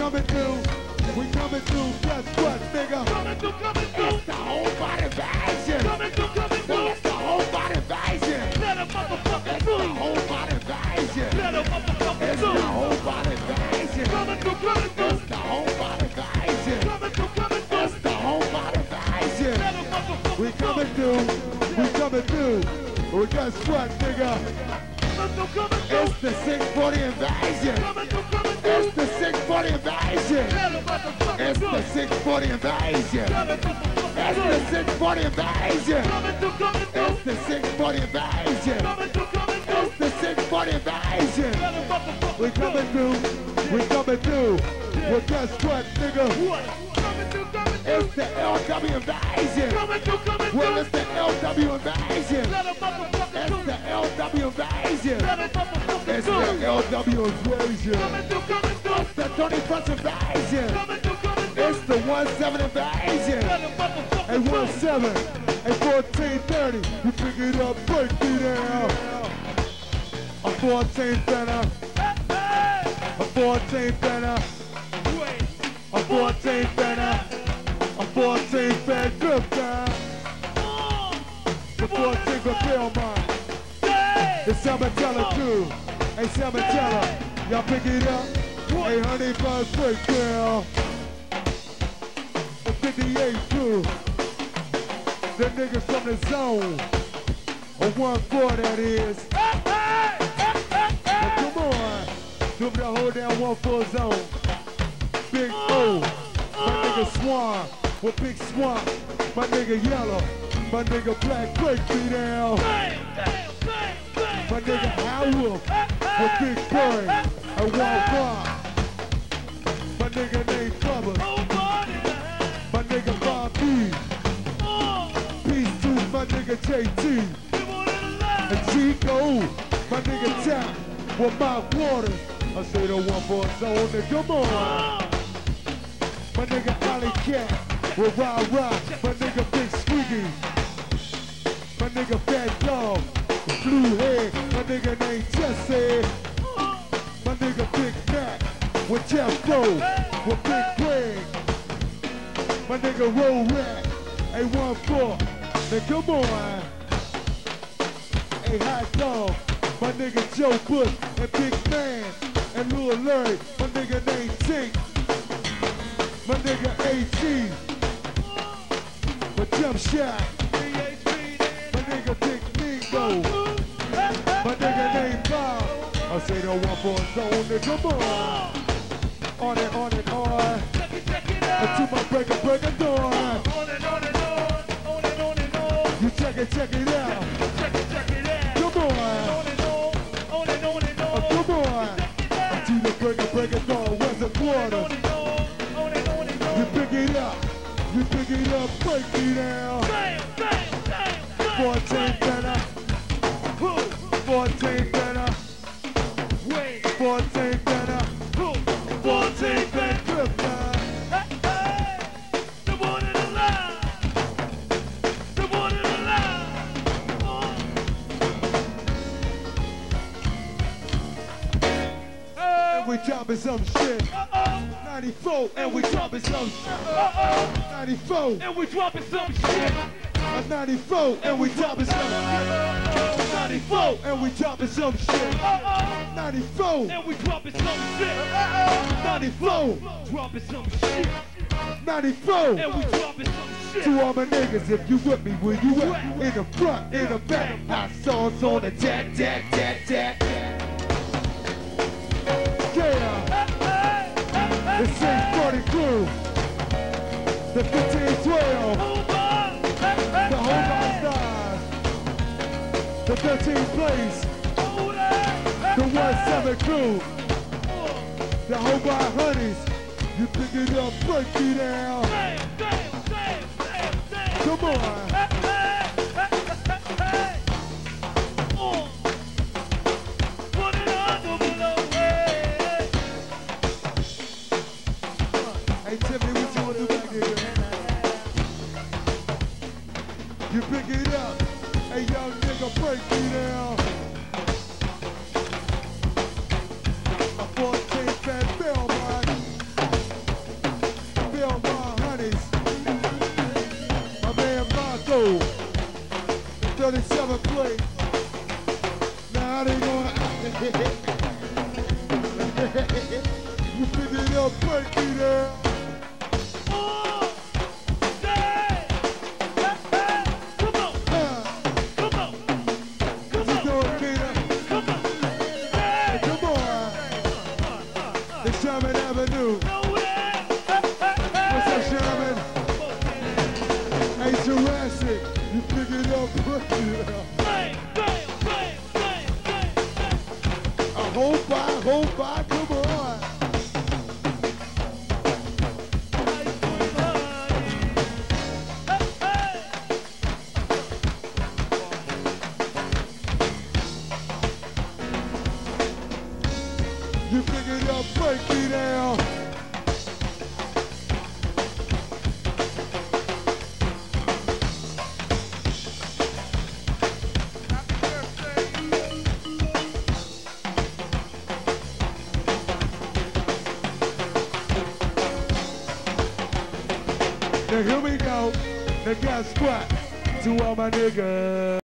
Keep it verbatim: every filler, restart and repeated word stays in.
coming through. We coming through. Guess what, nigga? Coming through, coming through. It's the whole body invasion. Coming through, coming through. Well, it's the whole body invasion. Let a motherfucker It's through. the whole body invasion. Let a motherfucker It's through. the whole body invasion. Coming through, coming through. It's the whole body invasion. Coming through, coming through. It's the whole body invasion. Let a motherfucker We coming through. We coming through. Well, guess what, nigga? Coming through, coming through. It's the six forty invasion. Coming through, coming through. It's the six forty invasion. Let a motherfucker It's through. the six forty invasion. Let a motherfucker It's through. the six forty invasion. Coming through, coming through. It's the six forty invasion. Coming through, coming through. It's the six forty invasion. Let a motherfucker We coming through. We coming through. Well, guess what, nigga? What? Coming through, coming through. It's the L W invasion. Coming through, coming through. Well, it's the L W invasion. Let a motherfucker It's through. the L W invasion. Let a motherfucker It's through. the L W invasion. Coming through, coming through. It's the thirty-first invasion. Coming through, coming through. It's the one seven invasion. Let a motherfucker And through. one seven and fourteen thirty. You pick it up, break me down. A fourteen better. A fourteen better. Wait. A fourteen better. A fourteen better drifter. The fourteen for Bill mine. The Sabatella too. Hey Sabatella, y'all pick it up. Hey honey buzz break girl. The fifty-eight too. The niggas from the zone. A one four that is. Now come on. Do the whole damn one four zone. Big O. My nigga Swan. With Big Swan. My nigga Yellow. My nigga Black break me down. Bang, bang, bang, bang. My nigga Howell. With Big Bird. And Wild Rock. My nigga named Bubba. My nigga Bob B. Peace to my nigga J T. And Chico. My nigga Tap. With my waters. I say the one for zone, nigga, come on. My nigga Alley Cat. With Wild Rock. My nigga Big Squeaky. My nigga Fat Dog. Blue Head. My nigga named Jesse. My nigga Big Mac. With Jeff Lowe. With Big Greg. My nigga Roll Rat. A one four. Now come on. A Hot Dog. My nigga Joe Bush. And Big Man. And Lil Larry. My nigga named Tink. My nigga A T. My Jump Shot. My nigga Big Mingo. My nigga named Bob. I say the one for zone, nigga, come on. On and on and on. Until my breaker breaker door. On and on and on, on and on and on. You check it, check it out. Check it, check it out. Come on. On and on, on and on and Oh, on. come on. Until the breaker breaker door. Where's the On quarter? and on, on and on and on. You pick it up. You pick it up, break me down. Bang, bang, bang, bang. fourteen better. fourteen better. Wait. fourteen better. fourteen better. Drifter. Hey, hey. The one in the line. The one in the line. Oh. And we dropping some shit. Uh-oh. ninety-four and we dropping some shit. Uh-oh. ninety-four. And we dropping some shit. A ninety-four and we dropping some shit. ninety-four and we dropping some shit. Uh-oh. ninety-four. And we dropping some shit. Uh-oh. ninety-four. Dropping some shit. ninety-four. And we dropping some shit. To all my niggas, if you with me, where you at? In the front, in the back. Hot sauce on the jack, jack, jack, jack. Yeah. The six forty crew. The fifteen twelve. The whole lot stars. The thirteenth place. The one seven crew. The whole bar honeys. You pick it up, break me down. Come on. Hey Tiffany, what you wanna do back here? You pick it up. Hey young nigga, break me down. A fourteen fat bell, man. up, break it down. Oh, yeah. Hey, hey. Come on, Ah, come on, come you on, know it, Nina. come on. Hey. Come on. The Sherman Avenue. Know that. Hey, hey, What's up, hey. Sherman? Hey, Jurassic. You pick it up, break it down. Bang, bang, bang, bang, bang, bang. I hope I, hope I, come on. Nice going, honey. Hey, hey. You pick it up, break it down. Now here we go. Now guess what? To all my niggas.